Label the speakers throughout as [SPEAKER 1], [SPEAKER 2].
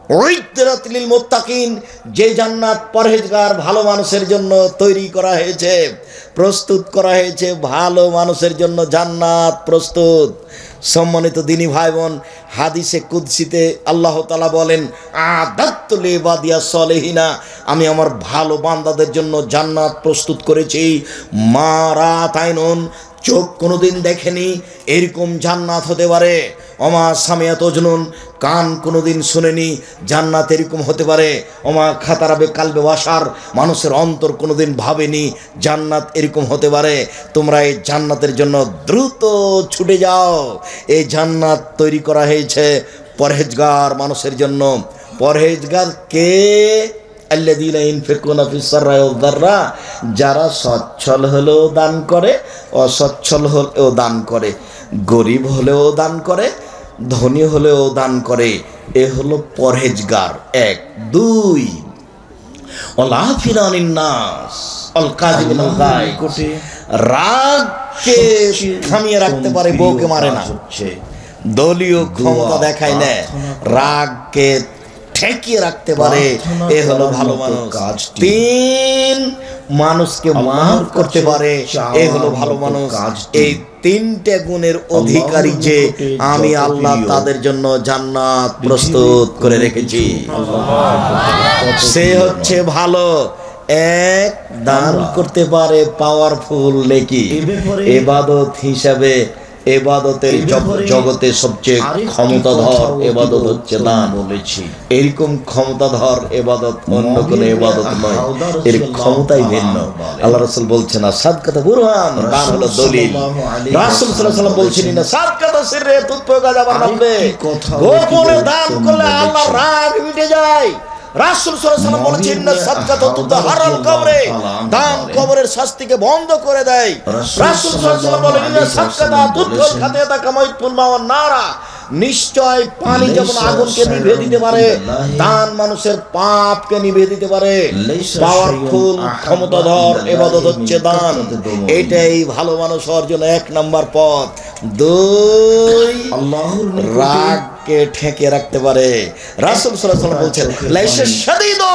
[SPEAKER 1] উইদ্দাত লিল মুত্তাকিন, যে জান্নাত পরহেজগার ভালো মানুষের জন্য তৈরি করা হয়েছে, প্রস্তুত করা হয়েছে, ভালো মানুষের জন্য জান্নাত প্রস্তুত। সম্মানিত দিনী ভাই বোন, হাদিসে কুদসিতে আল্লাহ তাআলা বলেন, আদাত্তু লিবাদিয়া সলিহিনা, আমি আমার ভালো বান্দাদের জন্য জান্নাত প্রস্তুত করেছি। মা রাআত আইনুন, চোখ কোনোদিন দেখেনি এরকম জান্নাত হতে পারে। ওমা সামিয়াত উযুনুন, কান কোনোদিন শুনেনি জান্নাত এরকম হতে পারে। ওমা খাতারাবে কালবে ওয়াসার, মানুষের অন্তর কোনোদিন ভাবেনি জান্নাত এরকম হতে পারে। তোমরা এই জান্নাতের জন্য দ্রুত ছুটে যাও। এই জান্নাত তৈরি করা হয়েছে পরহেজগার মানুষের জন্য। পরহেজগার কে? আল্লাযীনা ইনফিকুনা ফিস সাররাই ওয়াদ দাররা, যারা সচ্ছল হলেও দান করে, অসচ্ছল হলেও দান করে, গরিব হলেও দান করে, ধনী হলেও দান করে। এ হলো পরহেজগার। 1 2 ওয়ালাফিনানিন নাস আল কাযিমিনাল গায়জ, রাগকে থামিয়ে রাখতে পারে, বউকে মারে না, দলীয় ক্ষমতা দেখায় না, রাগকে ঠেকিয়ে রাখতে পারে। এ হলো ভালো মানুষ। 3 মানুষকে মাফ করতে পারে, এ হলো ভালো মানুষ। এই 3টে গুণের অধিকারী যে আমি আল্লাহ তাদের জন্য জান্নাত প্রস্তুত করে রেখেছি, সে হচ্ছে ভালো। 1 দান করতে পারে, পাওয়ারফুল নেকি। ইবাদত হিসাবে এবাদতের জগতে সবচেয়ে ক্ষমতাধর এবাদত হচ্ছে দান। বলেছি এরকম ক্ষমতাধর এবাদত অন্য কোনো এবাদত নয়, এর ক্ষমতাই ভিন্ন। আল্লাহ রাসূল বলছেন না সাদকাতা বুরহান, দান হলো দলিল। রাসূল সাল্লাল্লাহু আলাইহি ওয়াসাল্লাম বলছেন না সাদকাতা সিররে তুতপোগা যাবার নামবে, গোপনে দান করলে আল্লাহর রাগ মিটে যায়। রাসূল সাল্লাল্লাহু আলাইহি ওয়াসাল্লাম বলেছেন না সাদকাতা তুতাহারাল কবরে, দান কবরের শাস্তিকে বন্ধ করে দেয়। রাসূল সাল্লাল্লাহু আলাইহি ওয়াসাল্লাম বলেন না সাদকাতা তুদখুল খাতিয়াতা কামাইতুল মাওয়ান নারা, নিশ্চয় পানি যেমন আগুনকে নিভে দিতে পারে, দান মানুষের পাপকে নিভে দিতে পারে। পাওয়ারফুল ক্ষমতাধর ইবাদত হচ্ছে দান। এটাই ভালো মানুষ অর্জন 1 নাম্বার পথ। 2 আল্লাহর রাগকে ঠেকিয়ে রাখতে পারে। রাসূল সাল্লাল্লাহু আলাইহি ওয়াসাল্লাম বলছেন লাইসা শাদীদু,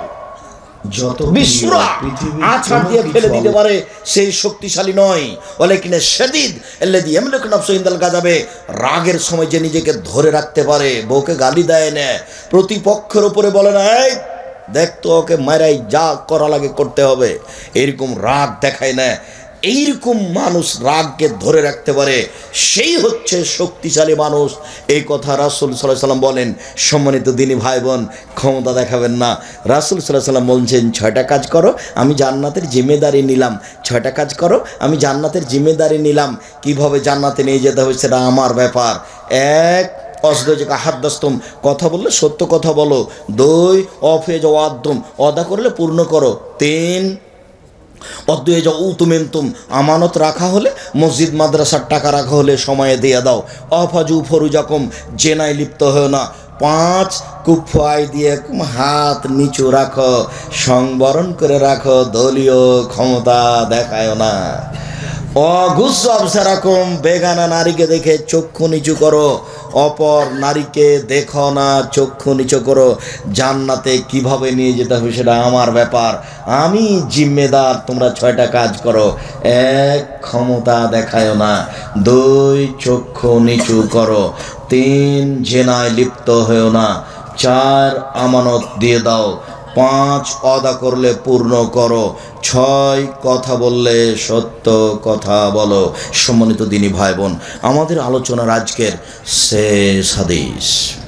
[SPEAKER 1] যত বিশুরা আছাড় দিয়ে ফেলে দিতে পারে সেই শক্তিশালী নয়। ওয়ালাকিন শাদীদ আল্লাযী ইয়ামলিকু নাফসু ইনদাল গাযাবে, রাগের সময় যে নিজেকে ধরে রাখতে পারে, বউকে গালি দেয় না, প্রতিপক্ষের উপরে বলে না এই দেখ তো ওকে মারাই, যা করা লাগে করতে হবে, এরকম রাগ দেখায় না। এইরকম মানুষ রাগকে ধরে রাখতে পারে, সেই হচ্ছে শক্তিশালী মানুষ। এই কথা রাসূল সাল্লাল্লাহু আলাইহি ওয়াসাল্লাম বলেন। সম্মানিত দিনী ভাই বোন, ক্ষমতা দেখাবেন না। রাসূল সাল্লাল্লাহু আলাইহি ওয়াসাল্লাম বলছেন 6টা কাজ করো, আমি জান্নাতের জিম্মেদারি নিলাম। 6টা কাজ করো, আমি জান্নাতের জিম্মেদারি নিলাম। কিভাবে জান্নাতে নিয়ে যেতে হবে সেটা আমার ব্যাপার। 1 অসদকা হাদ্দাসতুম, কথা বললে সত্য কথা বলো। 2 অফেজ ওয়াদ্দুম, ওয়াদা করলে পূর্ণ করো। 3 অদ্দুয়েজা উতুমেন্তুম, আমানত রাখা হলে, মসজিদ মাদ্রাসার টাকা রাখা হলে সময়ে দিয়ে দাও। অফাজু ফরুজাকুম, জেনায় লিপ্ত হও না। 5 কুফাই দিয়ে হাত নিচু রাখো, সংবরণ করে রাখো, দলীয় ক্ষমতা দেখায় না। অগুজ্জ আবসারাকুম, বেগানা নারীকে দেখে চক্ষু নিচু করো, অপর নারীকে দেখো না, চক্ষু নিচু করো। জান্নাতে কিভাবে নিয়ে যেতে হবে সেটা আমার ব্যাপার, আমি জিম্মেদার। তোমরা 6টা কাজ করো। 1 ক্ষমতা দেখায় না। 2 চক্ষু নিচু করো। 3 জেনায় লিপ্ত হয়েও না। 4 আমানত দিয়ে দাও। 5 ওয়াদা করলে পূর্ণ করো। 6 কথা বললে সত্য কথা বলো। সম্মানিত দিনী ভাই বোন, আমাদের আলোচনার আজকের শেষ হাদিস।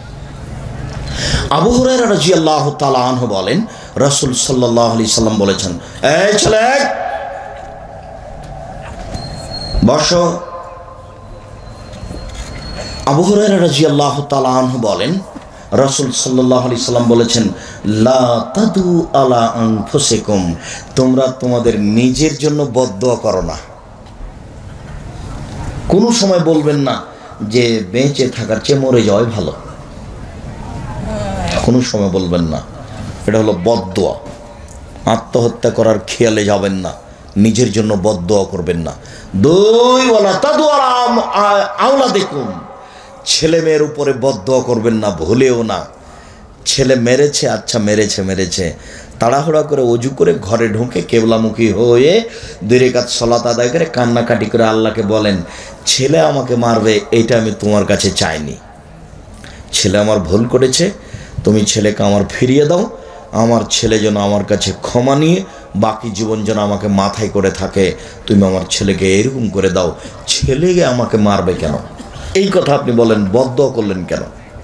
[SPEAKER 1] আবু হুরায়রা রাদিয়াল্লাহু তাআলা আনহু বলেন, রাসূল সাল্লাল্লাহু আলাইহি সাল্লাম বলেছেন, এই ছেলে বসো। আবু হুরায়রা রাদিয়াল্লাহু তাআলা আনহু বলেন, রাসূল সাল্লাল্লাহু আলাইহি সাল্লাম বলেছেন, লা তাদু আলা আনফুসিকুম, তোমরা তোমাদের নিজের জন্য বদদুয়া করো না। কোনো সময় বলবেন না যে বেঁচে থাকার চেয়ে মরে যাওয়াই ভালো, কোনো সময় বলবেন না। এটা হলো বদদুয়া। আত্মহত্যা করার খেয়ালে যাবেন না, নিজের জন্য বদদুয়া করবেন না। 2 ওয়ালা তাদু আলা আওলাদিকুম, ছেলে মেয়ের উপরে বদদুয়া করবেন না, ভুলেও না। ছেলে মেরেছে, আচ্ছা মেরেছে, তাড়াহুড়া করে অজু করে ঘরে ঢুকে কেবলামুখী হয়ে 2 রাকাত সালাত আদায় করে কান্নাকাটি করে আল্লাহকে বলেন, ছেলে আমাকে মারবে এটা আমি তোমার কাছে চাইনি, ছেলে আমার ভুল করেছে, তুমি ছেলেকে আমার ফিরিয়ে দাও, আমার ছেলে যেন আমার কাছে ক্ষমা নিয়ে বাকি জীবন যেন আমাকে মাথায় করে থাকে, তুমি আমার ছেলেকে এরকম করে দাও, ছেলেকে আমাকে মারবে কেন? এই কথা আপনি বলেন, বদদোয়া করলেন কেন?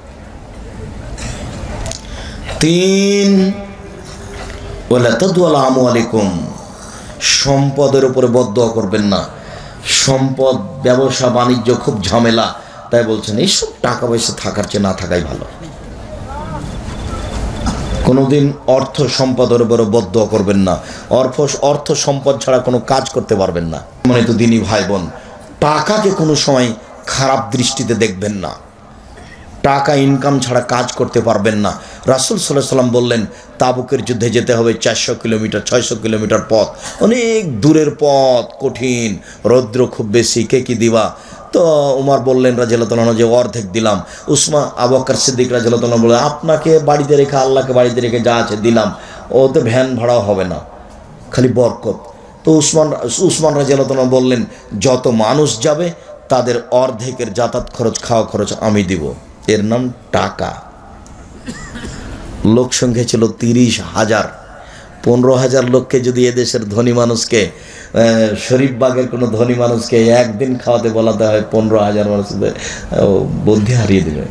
[SPEAKER 1] 3 ওয়ালা তাদওয়ালা আমওয়ালিকুম, সম্পদের উপরে বদদোয়া করবেন না। সম্পদ, ব্যবসা বাণিজ্য খুব ঝামেলা, তাই বলছেন এইসব টাকা পয়সা থাকার চেয়ে না থাকাই ভালো। কোনোদিন অর্থ সম্পদের উপরে বদদোয়া করবেন না। অর্থ সম্পদ ছাড়া কোনো কাজ করতে পারবেন না। মানে তো দিনী ভাই বোন, টাকাকে কোনো সময় খারাপ দৃষ্টিতে দেখবেন না। টাকা ইনকাম ছাড়া কাজ করতে পারবেন না। রাসূল সাল্লাল্লাহু আলাইহি ওয়াসাল্লাম বললেন, তাবুকের যুদ্ধে যেতে হবে 400 কিলোমিটার 600 কিলোমিটার পথ, অনেক দূরের পথ, কঠিন, রৌদ্র খুব বেশি, কে কি দিবা? তো উমর বললেন রাদিয়াল্লাহু তাআলা যে অর্ধেক দিলাম। আবু বকর সিদ্দিক রাদিয়াল্লাহু তাআলা বলে, আপনাকে বাড়িতে রেখে আল্লাহকে বাড়িতে রেখে যা আছে দিলাম, ওতে ভ্যান ভাড়াও হবে না, খালি বরকত। তো উসমান রাদিয়াল্লাহু তাআলা বললেন, যত মানুষ যাবে তাদের অর্ধেকের যাতায়াত খরচ, খাওয়া খরচ আমি দিব। এর নাম টাকা। লোক সংখ্যা ছিল 30,000। 15,000 লোককে যদি এদেশের ধনী মানুষকে, শরীফবাগের কোনো ধনী মানুষকে একদিন খাওয়াতে বলাতে হয়, 15,000 মানুষদের বুদ্ধি হারিয়ে দেবে।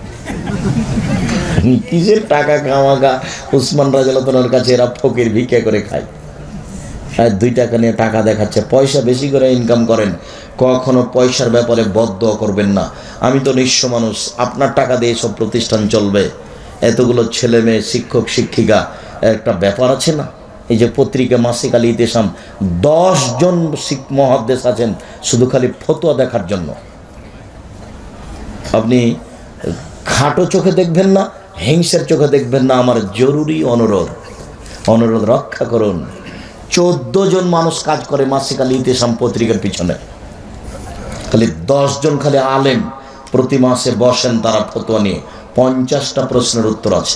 [SPEAKER 1] কিসের টাকা কামাকা? উসমান রাদিয়াল্লাহু তাআলার কাছে এরা ফকির, ভিক্ষা করে খায়, 2 টাকা নিয়ে টাকা দেখাচ্ছে, পয়সা বেশি করে ইনকাম করেন। কখনো পয়সার ব্যাপারে বদদোয়া করবেন না। আমি তো নিঃস্ব মানুষ, আপনার টাকা দিয়ে সব প্রতিষ্ঠান চলবে? এতগুলো ছেলে মেয়ে, শিক্ষক শিক্ষিকা, একটা ব্যাপার আছে না? এই যে পত্রিকা মাসিক আল ইতিসাম, 10 জন মুহাদ্দিস আছেন শুধু খালি ফতোয়া দেখার জন্য। আপনি খাটো চোখে দেখবেন না, হিংসের চোখে দেখবেন না। আমার জরুরি অনুরোধ রক্ষা করুন। 14 জন মানুষ কাজ করে মাসিক আল ইতিসাম পত্রিকার পিছনে, খালি 10 জন খালি আলেম প্রতি মাসে বসেন, তারা ফতোয়া নিয়ে 50টা প্রশ্নের উত্তর আছে।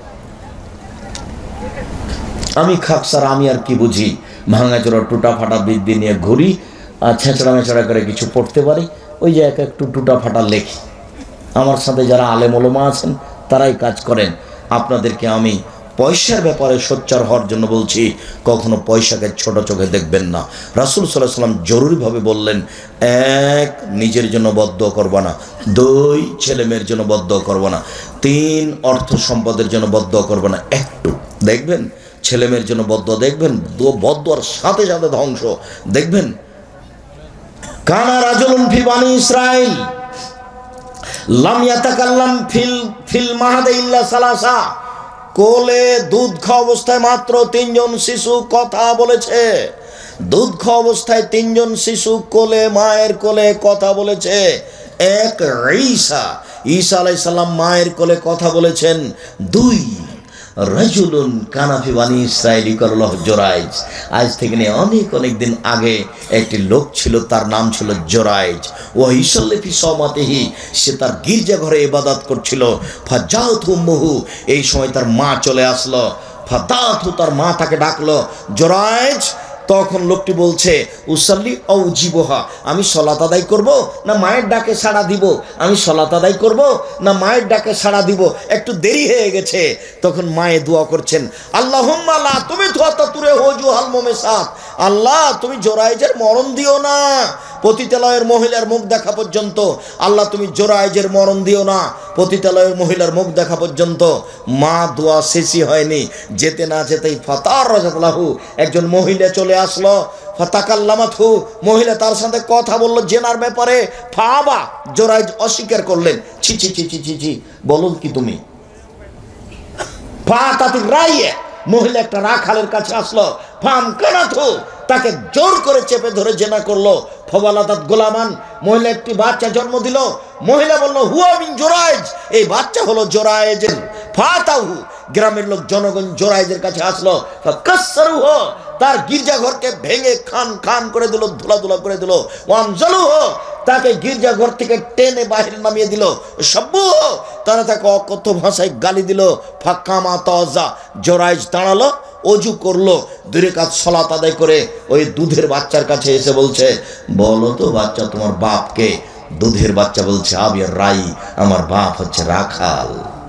[SPEAKER 1] আমি খাকসার, আমি আর কি বুঝি? ভাঙাচোরা টুটা ফাটা বৃদ্ধি নিয়ে ঘুরি, আর ছেঁচড়া মেচড়া করে কিছু পড়তে পারি, ওই যে এক একটু টুটা ফাটা লেখি। আমার সাথে যারা আলেম ওলামা আছেন তারাই কাজ করেন। আপনাদেরকে আমি পয়সার ব্যাপারে সোচ্চার হওয়ার জন্য বলছি, কখনো পয়সাকে ছোট চোখে দেখবেন না। রাসূল সাল্লাল্লাহু আলাইহি ওয়াসাল্লাম জরুরিভাবে বললেন, 1 নিজের জন্য বদদোয়া করবা না, 2 ছেলে মেয়ের জন্য বদদোয়া করবা না, 3 অর্থ সম্পদের জন্য বদদোয়া করবা না। একটু দেখবেন ছেলে মেয়ের জন্য বদদোয়া, দেখবেন বদদোয়ার সাথে সাথে ধ্বংস। দেখবেন কানা রাজুলুন ফি বানি ইসরাইল লাম ইয়াতাকাল্লাম ফিল মাহাদে ইল্লা সালাসা, কোলে দুধ খাওয়া অবস্থায় মাত্র 3 জন শিশু কথা বলেছে। দুধ খাওয়া অবস্থায় 3 জন শিশু কোলে, মায়ের কোলে কথা বলেছে। এক ঈসা আলাইহিস সালাম মায়ের কোলে কথা বলেছেন। 2 রাজুলুন কানা ফি বানি ইসরাইল ইকারুল্লাহ জোরাইজ, আজ থেকে নিয়ে অনেক দিন আগে একটি লোক ছিল, তার নাম ছিল জোরাইজ। ও ইসাল্লি ফি সামাতিহি, সে তার গির্জা ঘরে ইবাদত করছিল। ফাজাতহু উম্মুহু, এই সময় তার মা চলে আসলো। ফাদাতহু, তার মা তাকে ডাকলো, জোরাইজ। তখন লোকটি বলছে, উসাল্লি ও জিবহা, আমি সালাত আদায় করব না মায়ের ডাকে সাড়া দিব? আমি সালাত আদায় করব না মায়ের ডাকে সাড়া দিব? একটু দেরি হয়ে গেছে। তখন মায়ে দোয়া করছেন, আল্লাহুম্মা লা তুমি তুরে হজু হাল মুমিসাত, আল্লাহ তুমি জোরাইজের মরণ দিও না, পতিতালয়ের মহিলার মুখ দেখা পর্যন্ত। আল্লাহ তুমি জোরাইজের মরণ দিও না, পতিতালয়ের মহিলার মুখ দেখা পর্যন্ত। মা দোয়া শেষই হয়নি, যেতে না যেতেই ফাতার রাজাতলাহু, একজন মহিলা চলে আসলো। ফাতাকাল্লামাতহু, মহিলা তার সাথে কথা বলল জেনার ব্যাপারে। ফাবা, জোরাইজ অস্বীকার করলেন, ছি ছি ছি ছি ছি ছি, বলো কি তুমি? ফাতাতি রাইয়ে, মহিলা একটা রাখালের কাছে আসলো। ফাম কানাতহু, তাকে জোর করে চেপে ধরে জেনা করলো। ফওয়ালাদাত গোলামান, মহিলা একটি বাচ্চা জন্ম দিল। মহিলা বলল, হুয়া মিন জোরাইজ, এই বাচ্চা হলো জোরাইজের। ফাতাহু, গ্রামের লোক জনগণ জোরাইজের কাছে আসলো। ফাকাসসারুহু, তার গির্জাঘরকে ভেঙে খান খান করে দিল, ধুলাধুলা করে দিল। ওয়ানজালুহু, তাকে গির্জাঘর থেকে টেনে বাহিরে নামিয়ে দিল। সভ্য, তারা তাকে অকথ্য ভাষায় গালি দিল। ফাক্কামা তাজা, জোরাইজ দাঁড়ালো, অজু করলো, 2 রাকাত সালাত আদায় করে ওই দুধের বাচ্চার কাছে এসে বলছে, বলো তো বাচ্চা তোমার বাপকে? দুধের বাচ্চা বলছে, আবি রাই, আমার বাপ হচ্ছে রাখাল।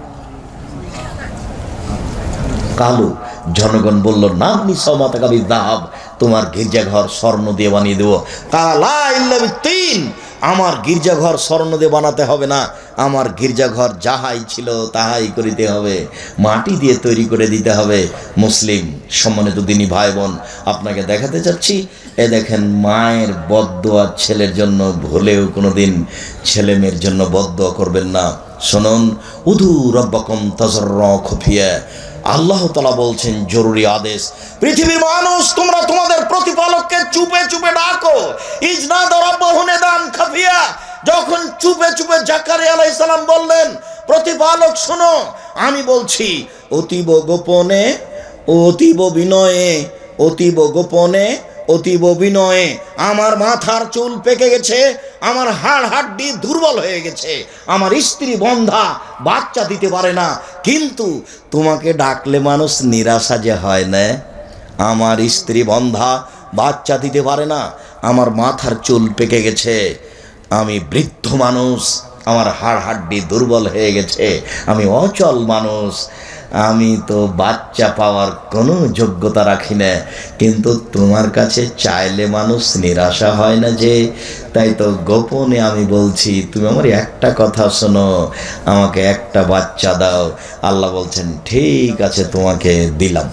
[SPEAKER 1] কালু, জনগণ বলল, নাম নিসামাতাকা বিযাহাব, তোমার গির্জাঘর স্বর্ণ দিয়ে বানিয়ে দেবো। কালা ইল্লা বিত্তিন, আমার গির্জাঘর স্বর্ণ দিয়ে বানাতে হবে না, আমার গির্জাঘর যাহাই ছিল তাহাই করিতে হবে, মাটি দিয়ে তৈরি করে দিতে হবে। মুসলিম সম্মানিত দিনী ভাই বোন, আপনাকে দেখাতে চাচ্ছি, এ দেখেন মায়ের বদদোয়া ছেলের জন্য ভুলেও কোনোদিন ছেলে মেয়ের জন্য বদদোয়া করবেন না। শুনুন, উদু রব্বাকুম তাজাররা খুফিয়া, আল্লাহ তাআলা বলছেন জরুরি আদেশ, পৃথিবীর মানুষ তোমরা তোমাদের প্রতিপালককে চুপে চুপে ডাকো। ইজনাদা রাব্বাহু নিদান খাফিয়া, যখন চুপে চুপে জাকারিয়া আলাইহিস সালাম বললেন, প্রতিপালক শোনো, আমি বলছি, অতীব গোপনে, অতীব বিনয়ে, অতীব গোপনে, অতীব বিনয়ে, আমার মাথার চুল পেকে গেছে, আমার হাড় হাড্ডি দুর্বল হয়ে গেছে, আমার স্ত্রী বন্ধা, বাচ্চা দিতে পারে না, কিন্তু তোমাকে ডাকলে মানুষ নিরাশা যে হয় না। আমার স্ত্রী বন্ধা, বাচ্চা দিতে পারে না, আমার মাথার চুল পেকে গেছে, আমি বৃদ্ধ মানুষ, আমার হাড় হাড্ডি দুর্বল হয়ে গেছে, আমি অচল মানুষ, আমি তো বাচ্চা পাওয়ার কোনো যোগ্যতা রাখি না, কিন্তু তোমার কাছে চাইলে মানুষ নিরাশা হয় না যে, তাই তো গোপনে আমি বলছি, তুমি আমার একটা কথা শোনো, আমাকে একটা বাচ্চা দাও। আল্লাহ বলছেন, ঠিক আছে, তোমাকে দিলাম।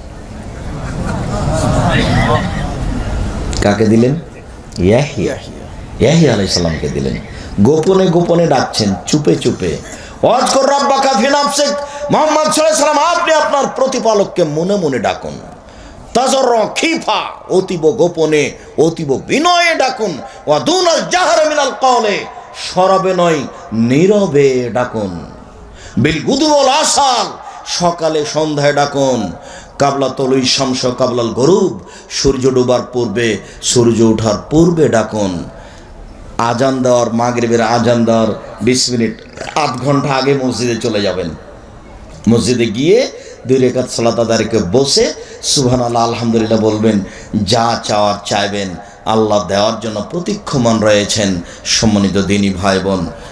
[SPEAKER 1] কাকে দিলেন? ইয়াহিয়া আলাইহিস সালামকে দিলেন। গোপনে গোপনে ডাকছেন, চুপে চুপে। ওয়াজকুর রাব্বাকা ফি নাফসিক, মুহাম্মদ সাল্লাল্লাহু আলাইহি ওয়াসাল্লাম, আপনি আপনার প্রতিপালককে মনে মনে ডাকুন। তাজাররা খিফা, অতীব গোপনে, অতীব বিনয়ে ডাকুন। ওয়া দুনাল জাহর মিনাল কওলে, সরবে নয়, নীরবে ডাকুন। বিল গুদু ওয়াল আসাল, সকালে সন্ধ্যায় ডাকুন। কাবলা তলুই শামস কাবলাল গরুব, সূর্য ডোবার পূর্বে, সূর্য ওঠার পূর্বে ডাকুন। আজান দেওয়ার, মাগরিবের আজান দেওয়ার 20 মিনিট, আধ ঘন্টা আগে মসজিদে চলে যাবেন। মসজিদে গিয়ে 2 রাকাত সালাত আদায় করে বসে সুবহানাল্লাহ আলহামদুলিল্লাহ বলবেন। যা চাওয়ার চাইবেন, আল্লাহ দেওয়ার জন্য প্রতীক্ষমান রয়েছেন। সম্মানিত দিনী ভাই বোন,